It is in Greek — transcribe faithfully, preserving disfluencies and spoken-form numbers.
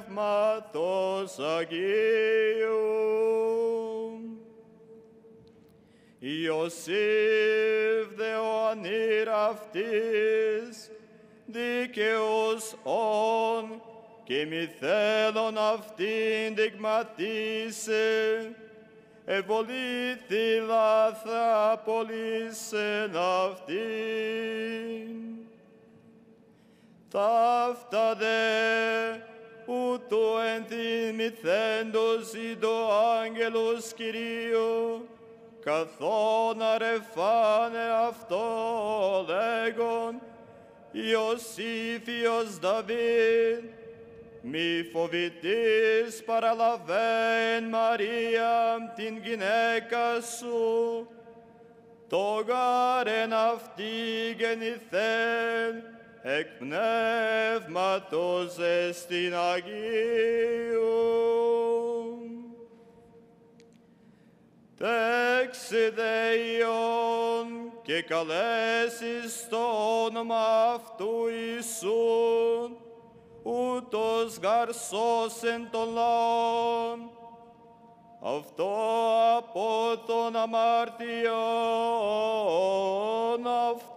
Πνεύματος Αγίου. Ιωσήφ δε ο ανήραφτης, δίκαιος ον, και μη θέλον αυτήν δειγματίσε, ευολήθη λάθρα απολύσεν αυτήν. Ταύτα δε, ούτω εν θυμηθέντος ειδο άγγελος Κυρίου, καθόν αρεφάνε αυτό λέγον, Ιωσήφιος Δαβίδ, μη φοβηθείς παραλαβέν Μαρία την γυναίκα σου, το γάρεν αυτή γεννηθέν, εκ πνεύματος εστιν Αγίου. Τέξε δε Υιόν και καλέσεις το όνομα αυτού Ιησούν, ούτως γαρσώσεν των λαών, αυτό από των αμαρτιών αυτών.